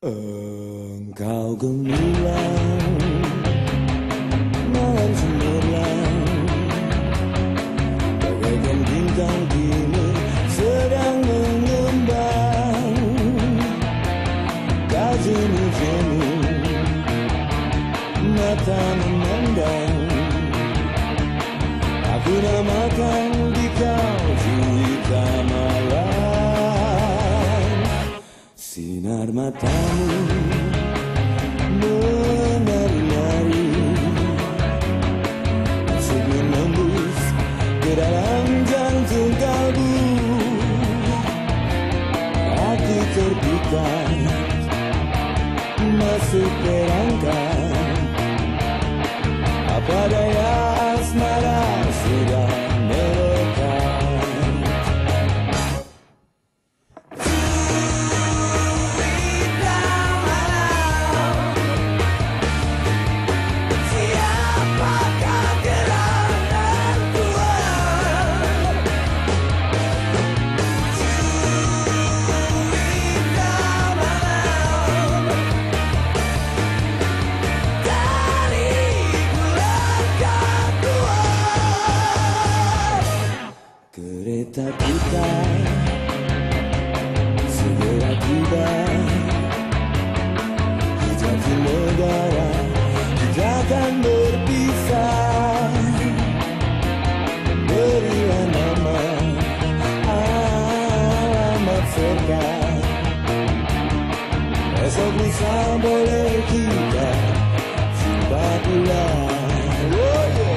Engkau gemilang malam cemerlang, bagaikan bintang kini sedang mengembang. Kau jemu-jemu, mata memandang. Aku namakan di kau cerita malam. Sinar matamu menari-nari, masuk menembus ke dalam jantung kalbu. Hati terpikat masuk perangkap. Apa daya asmara sudah melekat. Kereta kita segera tiba di Jatinegara, kita akan berpisah. Berilah nama, alamat serta, esok lusa boleh kita jumpa pula. Oh yeah.